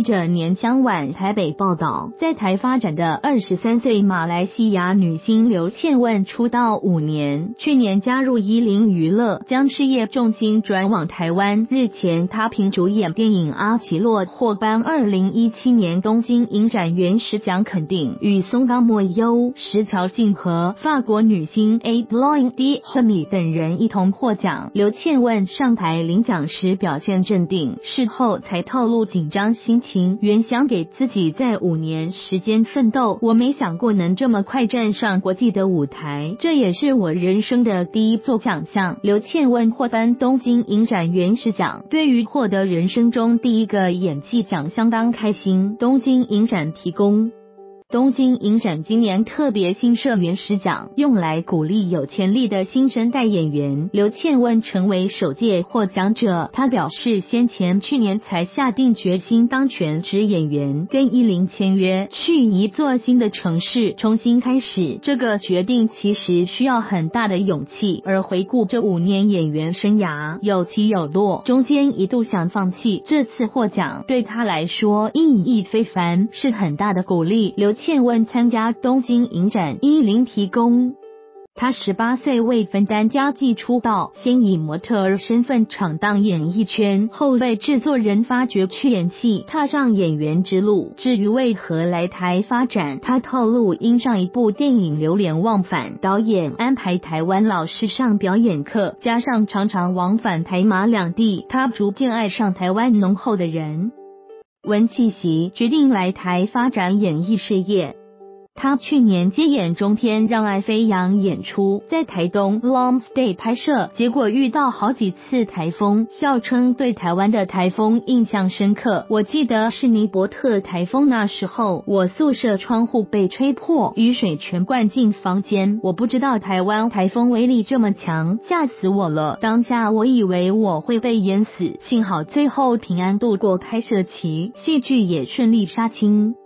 记者年江晚台北报道，在台发展的23岁马来西亚女星刘倩问出道5年，去年加入10娱乐，将事业重心转往台湾。日前，她凭主演电影《阿奇洛》获颁2017年东京影展原始奖肯定，与松冈茉优、石桥静和、法国女星 Adeline Dihomi 等人一同获奖。刘倩问上台领奖时表现镇定，事后才透露紧张心情，原想给自己在5年时间奋斗，我没想过能这么快站上国际的舞台，这也是我人生的第一座奖项。刘倩问获颁东京影展原始奖，对于获得人生中第一个演技奖相当开心。东京影展提供。东京影展今年特别新设原始奖，用来鼓励有潜力的新生代演员。刘倩问成为首届获奖者，她表示先前去年才下定决心当全职演员，跟10签约，去一座新的城市重新开始。这个决定其实需要很大的勇气，而回顾这5年演员生涯，有起有落，中间一度想放弃，这次获奖对她来说意义非凡，是很大的鼓励。刘倩问参加东京影展10提供。她18岁未分担家计出道，先以模特儿身份闯荡演艺圈，后被制作人发掘去演戏，踏上演员之路。至于为何来台发展，她透露因上一部电影流连忘返，导演安排台湾老师上表演课，加上常常往返台马两地，她逐渐爱上台湾浓厚的人文气息，决定来台发展演艺事业。他去年接演中天让爱飞扬演出，在台东 Long Stay 拍摄，结果遇到好几次台风，笑称对台湾的台风印象深刻。我记得是尼伯特台风，那时候我宿舍窗户被吹破，雨水全灌进房间，我不知道台湾台风威力这么强，吓死我了。当下我以为我会被淹死，幸好最后平安度过拍摄期，戏剧也顺利杀青。